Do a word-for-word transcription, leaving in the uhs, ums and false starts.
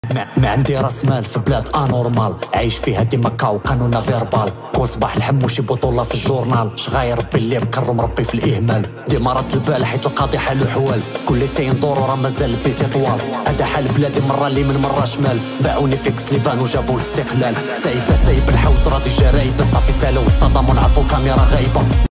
ما, ما عندي راس مال في بلاد انورمال، عايش فيها ديما كاو قانونا فيربال. كل صباح نحمو شي بطولة في الجورنال، شغاير ربي اللي مكرم ربي في الاهمال. ديما رد البال حيت القاضي حالو حوال، كل ساين دورو راه مازال البيت طوال. هذا حال بلادي مرة لي من مرة شمال، باعوني في كسليبان وجابو الاستقلال. سايبة سايب الحوز راضي جا رايبة، صافي سالو تصدموا نعرفو الكاميرا غايبة.